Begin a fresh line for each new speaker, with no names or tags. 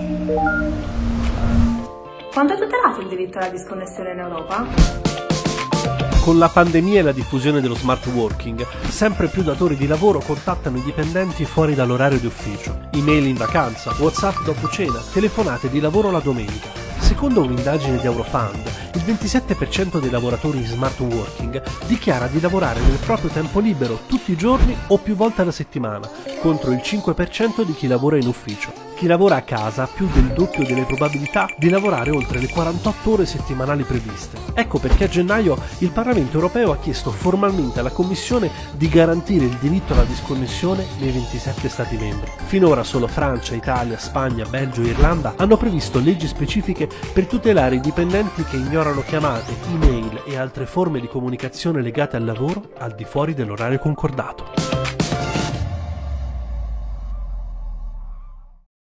Quando è tutelato il diritto alla disconnessione in Europa?
Con la pandemia e la diffusione dello smart working, sempre più datori di lavoro contattano i dipendenti fuori dall'orario di ufficio. Email in vacanza, WhatsApp dopo cena, telefonate di lavoro la domenica. Secondo un'indagine di Eurofund, il 27% dei lavoratori in smart working dichiara di lavorare nel proprio tempo libero tutti i giorni o più volte alla settimana, contro il 5% di chi lavora in ufficio. Chi lavora a casa ha più del doppio delle probabilità di lavorare oltre le 48 ore settimanali previste. Ecco perché a gennaio il Parlamento europeo ha chiesto formalmente alla Commissione di garantire il diritto alla disconnessione nei 27 Stati membri. Finora solo Francia, Italia, Spagna, Belgio e Irlanda hanno previsto leggi specifiche per tutelare i dipendenti che ignorano chiamate, email e altre forme di comunicazione legate al lavoro al di fuori dell'orario concordato.